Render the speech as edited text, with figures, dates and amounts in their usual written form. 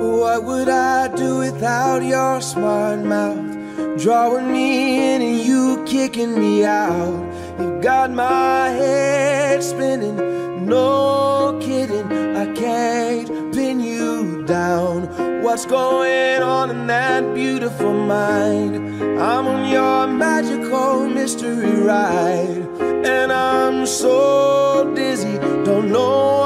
What would I do without your smart mouth? Drawing me in and you kicking me out. You got my head spinning, no kidding. I can't pin you down. What's going on in that beautiful mind? I'm on your magical mystery ride, and I'm so dizzy, don't know